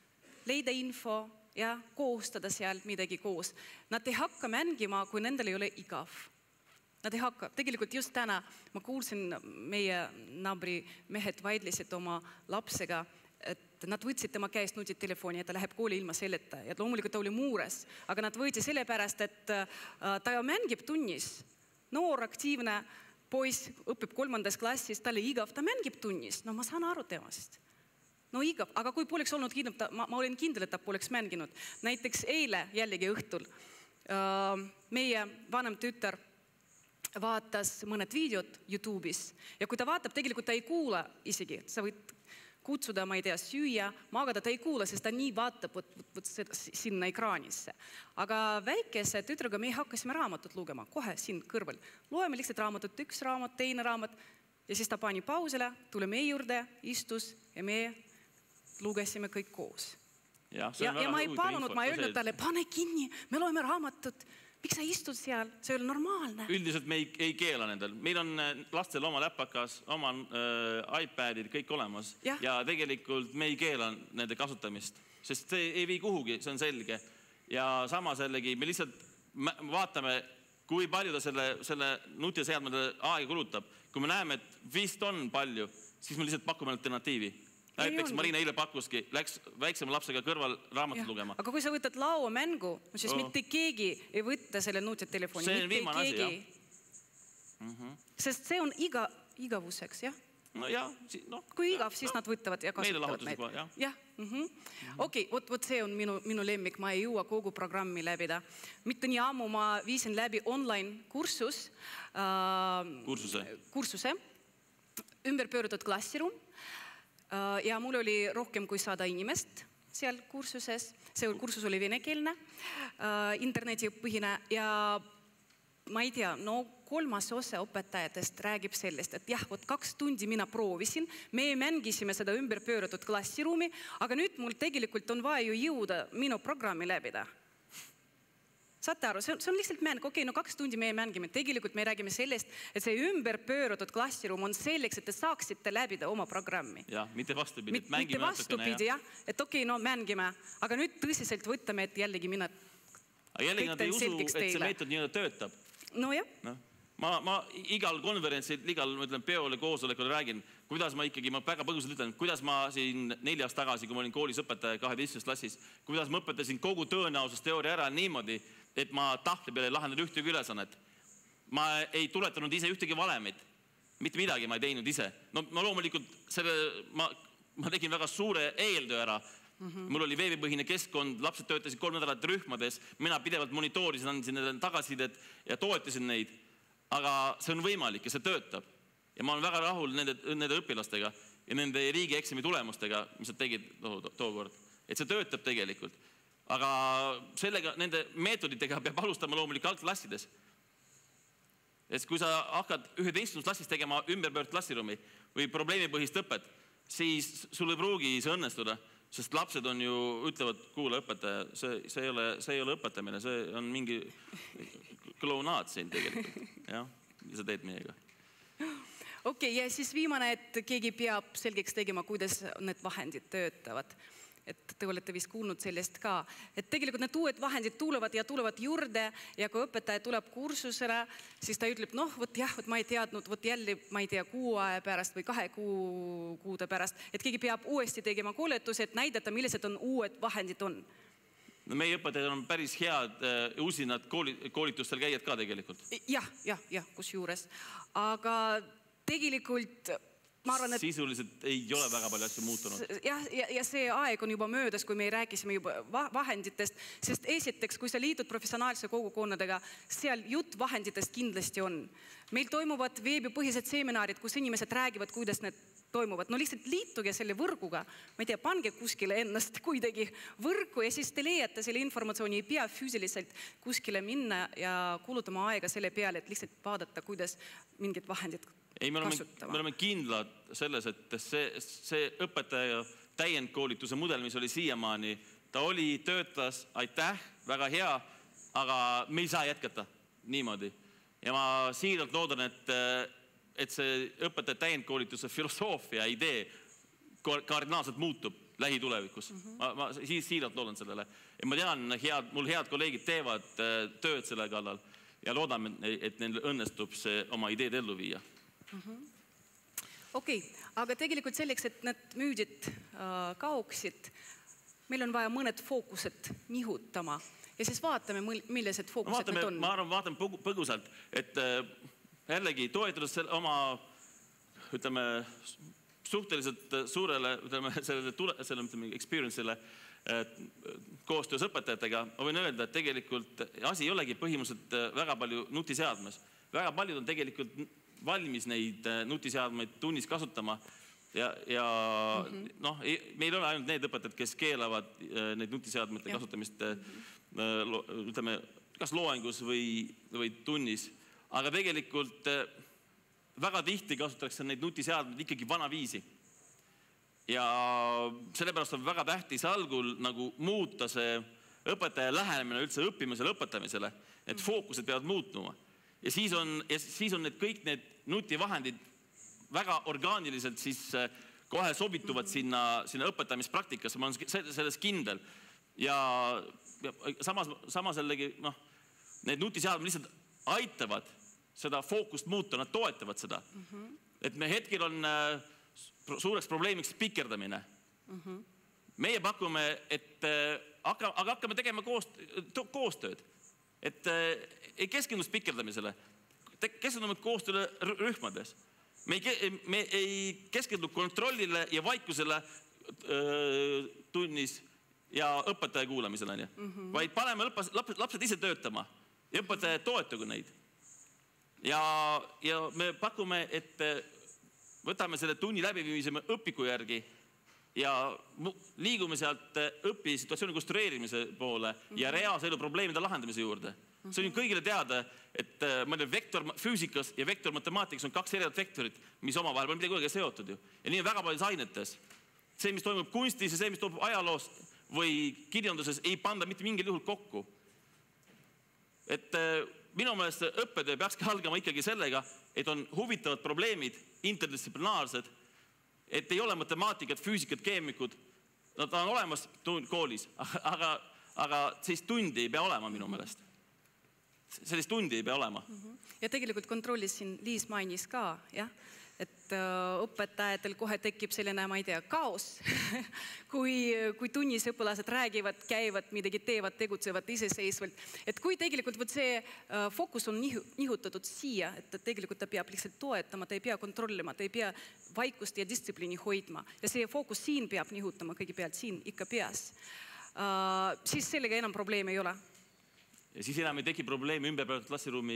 leida info ja koostada seal midagi koos. Nad ei hakka mängima, kui nendel ei ole igav. Nad ei hakka. Tegelikult just täna ma kuulsin, meie naabri mehed vaidlesid oma lapsega, et nad võtsid tema käest nutitelefoni, et ta läheb kooli ilma selleta. Ja loomulikult ta oli muures, aga nad võeti sellepärast, et ta mängib tunnis. Noor, aktiivne poiss õpib 3. klassis, talle igav, ta mängib tunnis. No ma saan aru temast. No igav, aga kui poleks olnud kindel, ma olen kindel, et ta poleks mänginud. Näiteks eile jällegi õhtul meie vanem tütar vaatas mõned videod YouTube'is ja kui ta vaatab, tegelikult ta ei kuula isegi, sa võid kutsuda, ma ei tea, süüa, magada, ta ei kuula, sest ta nii vaatab sinna ekraanisse. Aga väikese tütrega me hakkasime raamatut lugema, kohe siin kõrval. Loeme lihtsalt raamatut, üks raamat, teine raamat ja siis ta pani pausile, tule meie juurde, istus ja me lugesime kõik koos. Ja ma ei palunud, ma ei öelnud talle, pane kinni, me loeme raamatut. Miks sa istud seal? See ei ole normaalne. Üldiselt me ei keela nendel. Meil on lastel oma läpakas, oma iPadid, kõik olemas. Ja tegelikult me ei keela nende kasutamist, sest see ei vii kuhugi, see on selge. Ja samas jällegi me lihtsalt vaatame, kui palju ta selle nutiseadmele aega kulutab. Kui me näeme, et vist on palju, siis me lihtsalt pakume alternatiivi. Näiteks Marina eile pakkuski, läks väiksema lapsega kõrval raamatut lugema. Aga kui sa võtad lauamängu, siis mitte keegi ei võtta selle nutitelefoni. See on viimane asi, jah. Sest see on igavuseks, jah? No jah. Kui igav, siis nad võtavad ja kasutavad neid. Jah. Okei, võt see on minu lemmik, ma ei jõua kogu programmi läbida. Mitte nii ammu ma viisin läbi online kursuse, ümberpööratud klassiruum. Ja mul oli rohkem kui 100 inimest seal kursuses. See kursus oli venekeelne, internetipõhine ja ma ei tea, no 3. osa õpetajatest räägib sellest, et jah, 2 tundi mina proovisin, me mängisime seda ümberpööratud klassiruumi, aga nüüd mul tegelikult on vaja ju jõuda minu programmi läbida. Saate aru, see on lihtsalt mäng, okei, no 2 tundi me mängime, tegelikult me räägime sellest, et see ümberpööratud klassiruum on selleks, et te saaksite läbida oma programmi. Jah, mitte vastupidi, et mängime vastupidi, jah, et okei, no mängime, aga nüüd tõsiselt võtame, et jällegi mina jällegi nad ei usu, et see meetod nii töötab. No jah. Ma igal konverentsil, igal peole koosolekul räägin, kuidas ma ikkagi, ma väga põgusalt ütlen, kuidas ma siin 4 aastat tagasi, kui ma olin koolis õpetaja 12. klassis, kuidas ma õpetasin kogu tõenäosusteooria ära niimoodi, et ma tahvli peale ei lahendanud ühtegi ülesannet. Ma ei tuletanud ise ühtegi valemit. Mitte midagi ma ei teinud ise. No loomulikult ma tegin väga suure eeltöö ära. Mul oli veebipõhine keskkond, lapsed töötasid 3 nädalat rühmades, mina pidevalt monitoorisin, andsin nende tagasisidet ja toetasin neid. Aga see on võimalik ja see töötab. Ja ma olen väga rahul nende õpilastega ja nende riigieksami tulemustega, mis nad tegid tookord. Et see töötab tegelikult. Aga sellega, nende meetoditega peab alustama loomulikult algklassides. Et kui sa hakkad 11. klassis tegema ümberpöört klassiruumi või probleemipõhist õpet, siis sul ei pruugi see õnnestuda, sest lapsed on ju, ütlevad, kuule õpetaja, see ei ole õpetamine, see on mingi klounaad siin tegelikult. Jah, ja sa teed meiega. Okei, ja siis viimane, et keegi peab selgeks tegema, kuidas need vahendid töötavad. Et te olete vist kuulnud sellest ka. Et tegelikult need uued vahendid tulevad juurde ja kui õpetaja tuleb kursusele, siis ta ütleb, noh, ma ei teadnud, jälle, ma ei tea, 6 aja pärast või 2 kuude pärast, et keegi peab uuesti tegema koolituse, et näidata, millised on uued vahendid on. No meie õpetajad on päris head usinad koolitustel käijad ka tegelikult. Jah, kus juures. Aga tegelikult ma arvan, et sisuliselt ei ole väga palju asju muutunud. Ja see aeg on juba möödas, kui me rääkisime juba vahenditest, sest esiteks, kui sa liitud professionaalse kogukonnadega, seal jutt vahenditest kindlasti on. Meil toimuvad veebipõhised seminarid, kus inimesed räägivad, kuidas need toimuvad. No lihtsalt liituge selle võrguga, ma ei tea, pange kuskile ennast kuidagi võrku ja siis te leiate selle informatsiooni, ei pea füüsiliselt kuskile minna ja kulutama aega selle peale, et lihtsalt vaadata, kuidas mingid vahendid ei, me oleme kindlad selles, et see õpetaja täiendkoolituse mudel, mis oli siiamaani, ta töötas, aitäh, väga hea, aga me ei saa jätkata niimoodi. Ja ma siiralt loodan, et see õpetaja täiendkoolituse filosoofia idee kardinaalselt muutub lähitulevikus. Ma siiralt loodan sellele. Ja ma tean, mul head kolleegid teevad tööd selle kallal ja loodame, et neil õnnestub see oma ideed ellu viia. Okei, aga tegelikult selleks, et need müüdid kaoksid, meil on vaja mõned fookused nihutama ja siis vaatame, millised fookused need on. Ma arvan, vaatame põgusalt, et jällegi toetades oma, ütleme, suhteliselt suurele, ütleme, sellele experience'ile koostöös õpetajatega, ma võin öelda, et tegelikult asi ei olegi põhimõtteliselt väga palju nutiseadmes. Väga paljud on tegelikult valmis neid nutiseadmeid tunnis kasutama ja meil ei ole ainult need õpetajad, kes keelavad neid nutiseadmete kasutamist, ütleme, kas loengus või tunnis, aga tegelikult väga tihti kasutatakse neid nutiseadmeid ikkagi vanaviisi. Ja sellepärast on väga tähtis algul nagu muuta see õpetaja lähenemine üldse õppimisele, õpetamisele, et fookused peavad muutuma. Ja siis on kõik need nutivahendid väga orgaaniliselt siis kohe sobituvad sinna õpetamispraktikas. Ma olen selles kindel. Ja samas jällegi, need nutiseadmed lihtsalt aitavad seda fookust muuta, nad toetavad seda. Et me hetkel on suureks probleemiks pikerdamine. Meie pakume, et hakkame tegema koostööd. Et ei keskendust pikerdamisele, keskendume koostööle rühmades. Me ei keskendu kontrollile ja vaikusele tunnis ja õpetaja kuulamisele, vaid paneme lapsed ise töötama ja õpetaja toetagu neid. Ja me pakume, et võtame selle tunni läbiviimise õpiku järgi ja liigume sealt õpisituatsiooni konstrueerimise poole ja reaalse elu probleemide lahendamise juurde. See on ju kõigile teada, et vektorfüüsikas ja vektormatemaatikas on 2 erinevat vektorit, mis omavahel pole midagi kuidagi seotud ju. Ja nii on väga paljudes ainetes. See, mis toimub kunstis ja see, mis toimub ajaloos või kirjanduses, ei panda mitte mingil juhul kokku. Et minu meelest õppetöö peakski algama ikkagi sellega, et on huvitavad probleemid, interdistsiplinaarsed, et ei ole matemaatikat, füüsikat, keemikud. Nad on olemas koolis, aga siis tundi ei pea olema minu meelest. Sellist tundi ei pea olema. Ja tegelikult kontrollis siin Liis mainis ka, jah, et õpetajatel kohe tekib selline, ma ei tea, kaos, kui tunnis õpilased räägivad, käivad, midagi teevad, tegutsevad iseseisvalt. Et kui tegelikult see fookus on nihutatud siia, et tegelikult ta peab lihtsalt toetama, ta ei pea kontrollima, ta ei pea vaikust ja distsipliini hoidma. Ja see fookus siin peab nihutama kõigepealt siin ikka peas. Siis sellega enam probleemi ei ole. Ja siis enam ei teki probleemi ümberpööratud klassiruumi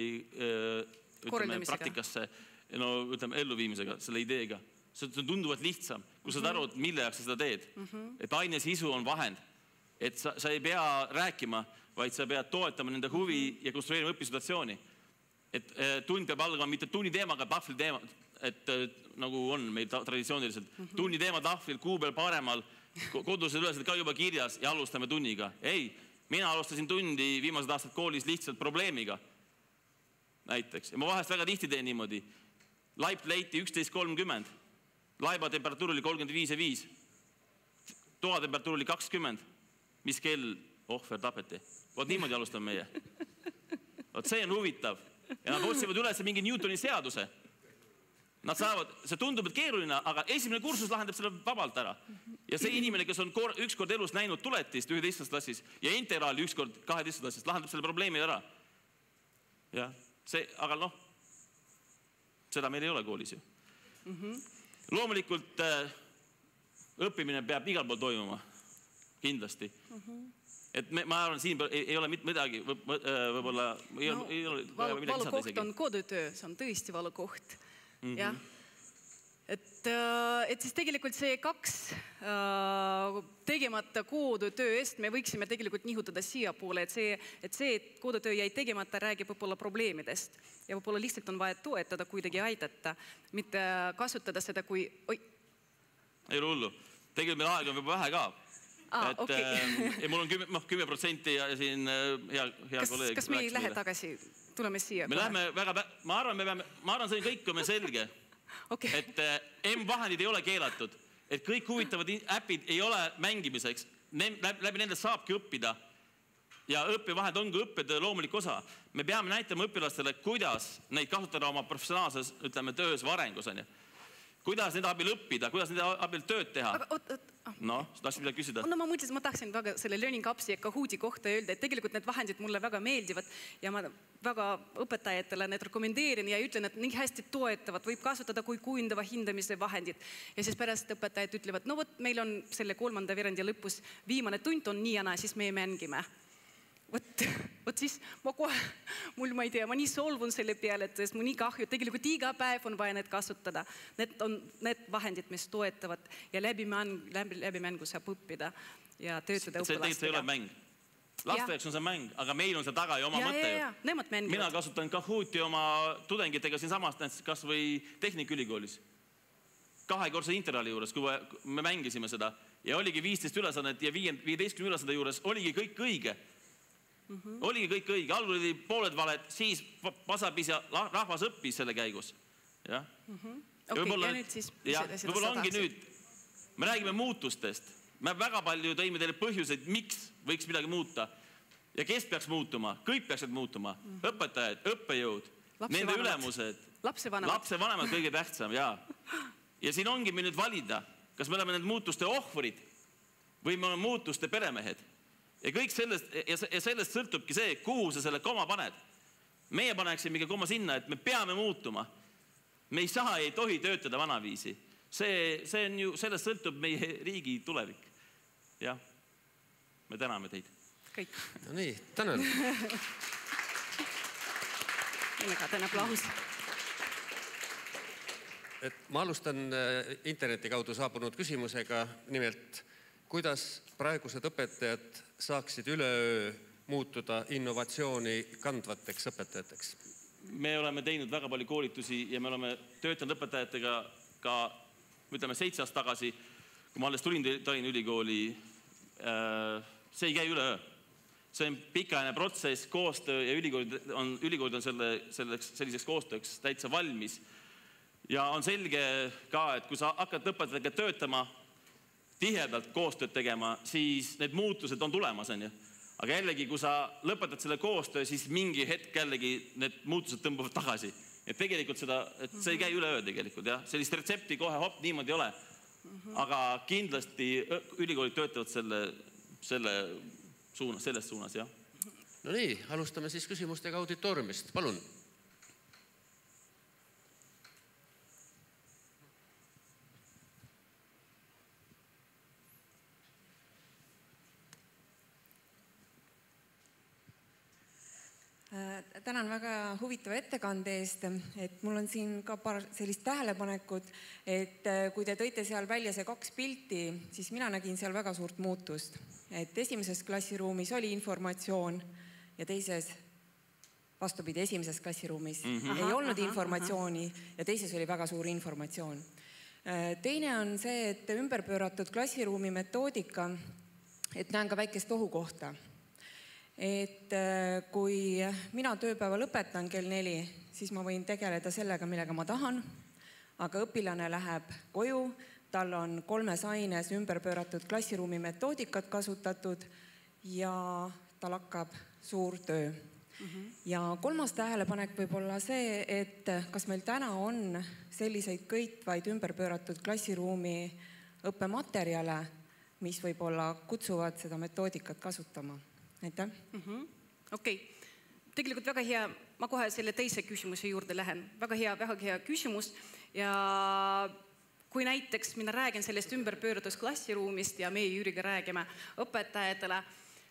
praktikasse elluviimisega, selle ideega. See on tunduvalt lihtsam, kui sa arvad, mille jaoks sa seda teed. Et aine sisu on vahend. Et sa ei pea rääkima, vaid sa pead toetama nende huvi ja konstrueerima õpisituatsiooni. Et tund peab algama mitte tunni teemaga, tahvli teema, et nagu on meil traditsiooniliselt. Tunni teema tahvlil, kuu peal paremal, kodused ülesed ka juba kirjas ja alustame tunniga. Ei, mina alustasin tundi viimased aastad koolis lihtsalt probleemiga. Näiteks. Ja ma vahest väga tihti teen niimoodi. Laip leiti 11.30. Laiba temperatuur oli 35,5. Toa temperatuur oli 20. Mis kell ohver tapeti. Vot niimoodi alustame meie. Vot see on huvitav. Ja nad otsivad üles mingi Newtoni seaduse. Nad saavad, see tundub, et keeruline, aga esimene kursus lahendab selle vabalt ära. Ja see inimene, kes on ükskord elus näinud tuletist 11. klassis ja integraali ükskord 12. klassis, lahendab selle probleemi ära. Ja see, aga seda meil ei ole koolis ju. Loomulikult õppimine peab igal pool toimuma, kindlasti. Et ma arvan, siin ei ole midagi, võib-olla valukoht on kodutöö, see on tõesti valukoht. Jah. Et siis tegelikult see 2 tegemata kodutöö eest me võiksime tegelikult nihutada siia poole, et see kodutöö jäi tegemata räägib võib-olla probleemidest ja võib-olla lihtsalt on vaja toetada, kuidagi aidata, mitte kasutada seda kui... Ei ole hullu. Tegelikult meil aega on juba vähe ka. Mul on 10% ja siin hea kolleeg. Kas me ei lähe tagasi? Tuleme siia. Me läheme väga, ma arvan, see kõik on meil selge, et M-vahendid ei ole keelatud. et kõik huvitavad äpid ei ole mängimiseks. Läbi nendest saabki õppida ja õppevahend ongi õppetöö loomulik osa. Me peame näitama õpilastele, kuidas neid kasutada oma professionaalses, ütleme, töös või arengus. Kuidas nende abil õppida, kuidas nende abil tööd teha. No, tahtsin midagi küsida. No ma mõtlesin, ma tahtsin väga selle Learning Upsi ja Kahooti kohta öelda, et tegelikult need vahendid mulle väga meeldivad ja ma väga õpetajatele need rekomendeerin ja ütlen, et nii hästi toetavad, võib kasutada kui kujundava hindamise vahendid. Ja siis pärast õpetajad ütlevad, no vot, meil on selle 3. veerandi lõpus viimane tund on nii ja naa, siis me mängime. Vot siis ma kohe, ma ei tea, ma nii solvun selle peale, et mu nii kahju, tegelikult iga päev on vaja need kasutada. Need on need vahendid, mis toetavad ja läbi mängu saab õppida ja töötada õpilastega. See tegelikult ei ole mäng. Laste jaoks on see mäng, aga meil on see taga ja oma mõte ju. Mina kasutan Kahooti oma tudengitega siin samast kas või Tehnikaülikoolis. 2-korse intervalli juures, kui me mängisime seda ja oligi 15 ülesannet ja 15 ülesande juures oligi kõik õige. Oligi kõik õige, algul oli pooled valed, siis pasapis ja rahvas õppis selle käigus. Võib-olla ongi nüüd, me räägime muutustest, me väga palju tõime teile põhjuseid, miks võiks midagi muuta ja kes peaks muutuma, kõik peaksid muutuma, õpetajad, õppejõud, nende ülemused, lapsevanemad kõige tähtsam ja siin ongi meil nüüd valida, kas me oleme need muutuste ohvrid või me oleme muutuste peremehed. Ja kõik sellest sõltubki see, kuhu sa selle koma paned. Meie paneksime mingi koma sinna, et me peame muutuma. Me ei tohi töötada vanaviisi. See on ju, sellest sõltub meie riigi tulevik. Jah, me täname teid. Kõik. No nii, tänan. Millega täna aplaus. Ma alustan interneti kaudu saabunud küsimusega, nimelt kuidas praegused õpetajad saaksid üleöö muutuda innovatsiooni kandvateks õpetajateks? Me oleme teinud väga palju koolitusi ja me oleme töötanud õpetajatega ka, ütleme, 7 aastat tagasi, kui ma alles tulin Tallinna Ülikooli, see ei käi üleöö. See on pikaajaline protsess, koostöö ja ülikoolid on selliseks koostööks täitsa valmis. Ja on selge ka, et kui sa hakkad õpetajatega töötama, tihedalt koostööd tegema, siis need muutused on tulemas. Aga jällegi, kui sa lõpetad selle koostöö, siis mingi hetk jällegi need muutused tõmbuvad tagasi. Et tegelikult see ei käi üleöö tegelikult. Sellist retsepti kohe hopp, niimoodi ei ole. Aga kindlasti ülikoolid töötavad selles suunas. No nii, alustame siis küsimustega auditooriumist. Palun. Tänan väga huvitava ettekande eest, et mul on siin ka paar sellist tähelepanekut, et kui te tõite seal välja see 2 pilti, siis mina nägin seal väga suurt muutust. Et esimeses klassiruumis oli informatsioon ja teises, vastupidi, esimeses klassiruumis ei olnud informatsiooni ja teises oli väga suur informatsioon. Teine on see, et ümberpööratud klassiruumi metoodika, et näen ka väikest ohukohta. Et kui mina tööpäeva lõpetan kell 4, siis ma võin tegeleda sellega, millega ma tahan, aga õpilane läheb koju, tal on 3 aines ümberpööratud klassiruumi metoodikat kasutatud ja tal hakkab suur töö. Ja 3. tähelepanek võib olla see, et kas meil täna on selliseid kõitvaid ümberpööratud klassiruumi õppematerjale, mis võib-olla kutsuvad seda metoodikat kasutama. Aitäh. Okei. Tegelikult väga hea, ma kohe selle teise küsimuse juurde lähen. Väga hea küsimus ja kui näiteks mina räägin sellest ümberpööratus klassiruumist ja meie Jüriga räägime õpetajatele,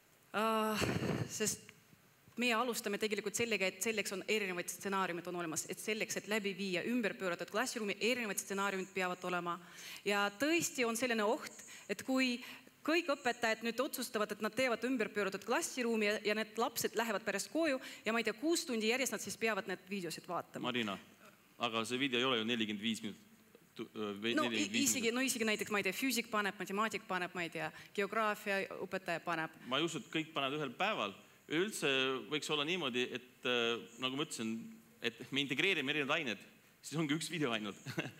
sest meie alustame tegelikult sellega, et selleks on erinevad stsenaariumid on olemas, et selleks, et läbi viia ümberpööratud klassiruumi, erinevad stsenaariumid peavad olema. Ja tõesti on selline oht, et kui kõik õpetajad nüüd otsustavad, et nad teevad ümberpööratud klassiruumi ja need lapsed lähevad pärast koju ja ma ei tea, 6 tundi järjest nad siis peavad need videosid vaatama. Marina, aga see video ei ole ju 45 minutit. No isegi näiteks, ma ei tea, füüsik paneb, matemaatik paneb, ma ei tea, geograafia õpetaja paneb. Ma ei usu, et kõik panevad ühel päeval. Üldse võiks olla niimoodi, et nagu ma ütlesin, et me integreerime erinevad ained, siis ongi üks video ainult.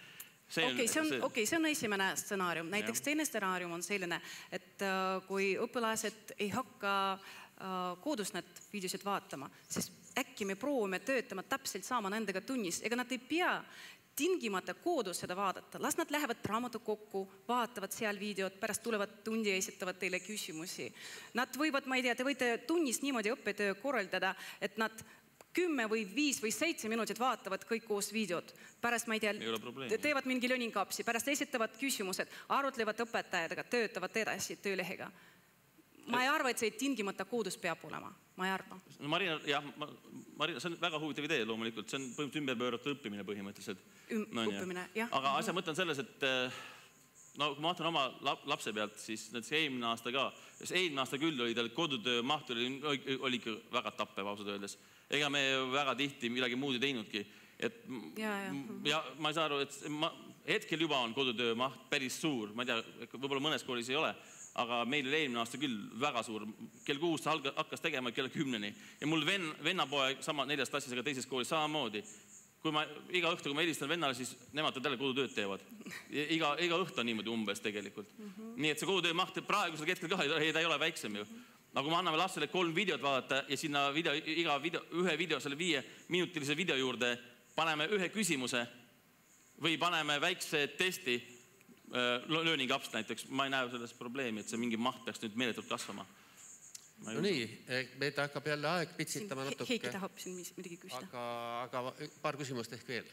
Okei, see on esimene stsenaarium. Näiteks teine stsenaarium on selline, et kui õpilased ei hakka kodus need videosid vaatama, siis äkki me proovime töötama täpselt sama nendega tunnis. Ega nad ei pea tingimata kodus seda vaadata. Las nad lähevad raamatu kokku, vaatavad seal videot, pärast tulevad tundi ja esitavad teile küsimusi. Nad võivad, ma ei tea, te võite tunnis niimoodi õppetöö korraldada, et nad 10 või 5 või 7 minutit vaatavad kõik koos videot. Pärast, ma ei tea, teevad mingi learning caps'i, pärast esitavad küsimused, arutlevad õpetajatega, töötavad edasi töölehega. Ma ei arva, et see tingimata kodus peab olema. Ma ei arva. Marina, see on väga huvitav idee loomulikult. See on põhimõtteliselt ümberpööratud õppimine põhimõtteliselt. Õppimine, jah. Aga asja mõte on selles, et kui ma vaatan oma lapse pealt, siis eelmine aasta küll oli tal kodutöö maht oli ikka väga tappev ausalt öeldes. Ega me väga tihti midagi muud ei teinudki. Ja ma ei saa aru, et hetkel juba on kodutöö maht päris suur. Ma ei tea, võib-olla mõnes koolis ei ole, aga meil oli eelmine aasta küll väga suur. Kell 6 hakkas tegema kella 10-ni. Ja mul vennapoeg sama 4. klassis, aga teises koolis samamoodi. Iga õhtu, kui ma helistan vennale, siis nemad jälle kodutööd teevad. Iga õhtu on niimoodi umbes tegelikult. Nii et see kodutöö maht praegusel hetkel ka ei ole väiksem ju. Aga kui me anname lastele 3 videot vaadata ja sinna ühe video selle 5-minutilise video juurde paneme ühe küsimuse või paneme väikse testi, learning apps näiteks, ma ei näe selles probleemi, et see mingi maht peaks nüüd meeletult kasvama. No nii, meid hakkab jälle aeg pitsitama natuke. Heiki tahab siin midagi küsida. Aga paar küsimust ehk veel.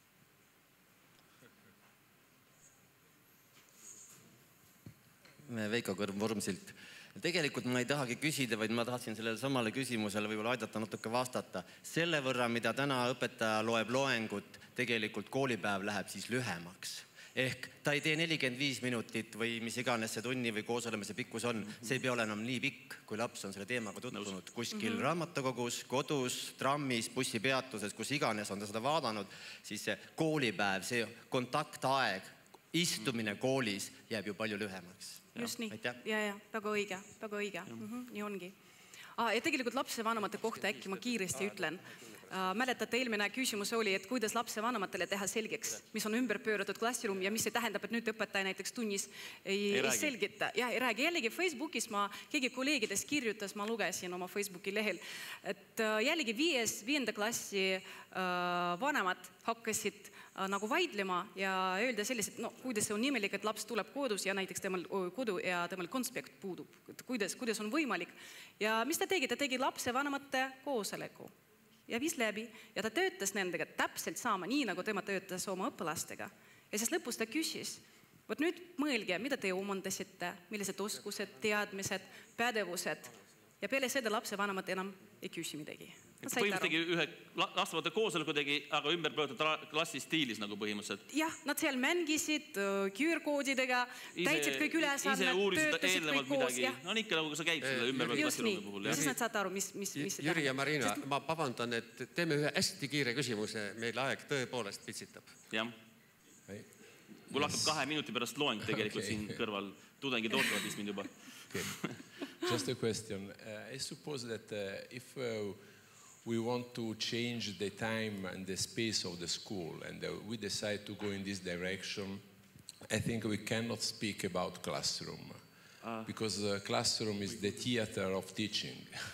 Veiko Kõrv-Vormsilt. Tegelikult ma ei tahagi küsida, vaid ma tahtsin sellele samale küsimusele võib-olla aidata natuke vastata. Selle võrra, mida täna õpetaja loeb loengut, tegelikult koolipäev läheb siis lühemaks. Ehk ta ei tee 45 minutit või mis iganes see tunni või koosolemise pikkus on. See ei pea olema nii pikk, kui laps on selle teemaga tutvunud. Kuskil raamatukogus, kodus, trammis, bussipeatuses, kus iganes on ta seda vaadanud, siis see koolipäev, see kontaktaeg, istumine koolis jääb ju palju lühemaks. Just nii. Ja, väga õige. Nii ongi. Ja tegelikult lapsevanemate kohta äkki ma kiiresti ütlen. Mäletate, eelmine küsimus oli, et kuidas lapsevanematele teha selgeks, mis on ümberpööratud klassiruum ja mis see tähendab, et nüüd õpetaja näiteks tunnis ei selgita. Ja ei räägi. Jällegi Facebookis keegi kolleegidest kirjutas, ma lugesin oma Facebooki lehel, et jällegi 5. klassi vanemad hakkasid nagu vaidlema ja öelda sellised, kuidas see on nimelik, et laps tuleb kodus ja näiteks temal kodu ja temal konspekt puudub. Kuidas on võimalik. Ja mis ta tegi? Ta tegi lapsevanemate koosoleku ja viis läbi ja ta töötas nendega täpselt sama, nii nagu tema töötas oma õpilastega. Ja siis lõpus ta küsis, võt nüüd mõelge, mida te omandasite, millised oskused, teadmised, pädevused ja peale seda lapsevanemad enam ei küsi midagi. Põhimõtteliselt tegi ühe lastavate koosoleku tegi, aga ümberpööratud klassi stiilis nagu põhimõtteliselt. Jah, nad seal mängisid QR-koodidega, täitsid kõik ülesandmed, töötasid kõik koos. No on ikka nagu see käib selle ümberpööratud klassiruumi puhul. Siis nad saad aru, mis see tähendab. Jüri ja Marina, ma vabandan, et teeme ühe hästi kiire küsimuse, meil aeg tõepoolest pitsitab. Jah. Mul hakkab 2 minuti pärast loeng tegelikult siin kõrval. Tudengid ootavad vist mind juba. Just a question. I suppose that if we want to change the time and the space of the school and we decide to go in this direction, I think we cannot speak about classroom because classroom is the theater of teaching.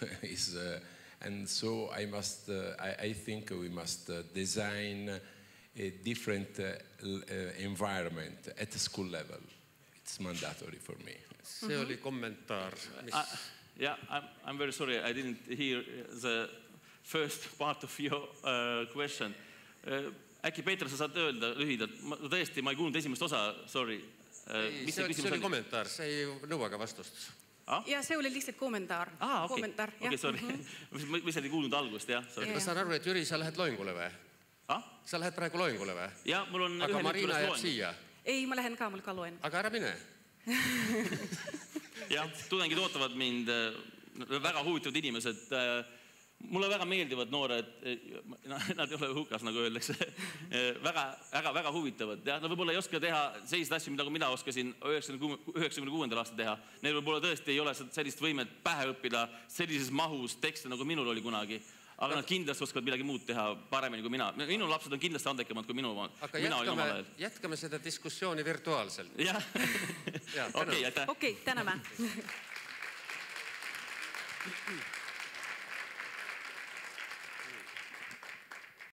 And so I think we must design a different environment at the school level. It's mandatory for me. See oli kommentaar. Yeah, I'm very sorry. I didn't hear the first part of your question. Äkki Peeter, sa saad öelda lühidalt? Tõesti, ma ei kuulnud esimest osa, sorry. See oli kommentaar, see ei nõua ka vastust. Ja see oli lihtsalt kommentaar. Okei, sorry. Ma ei kuulnud algust, jah. Ma saan aru, et Jüri, sa lähed loengule või? Sa lähed praegu loengule või? Jah, mul on aga Marina jääb siia? Ei, ma lähen ka, mul ka loen. Aga ära mine. Jah, tudengid ootavad mind, väga huvitavad inimesed. Mulle väga meeldivad noored, nad ei ole hukas, nagu öeldakse, väga huvitavad. Nad võib-olla ei oska teha selliseid asju, mida mina oskasin 96. aastal teha. Neil võib-olla tõesti ei ole sellist võimet pähe õppida sellises mahus tekste, nagu minul oli kunagi. Aga nad kindlasti oskavad midagi muud teha paremini kui mina. Minu lapsed on kindlasti andekamad kui mina olin omal ajal. Jätkame seda diskussiooni virtuaalselt. Jah. Okei, aitäh. Okei, täname.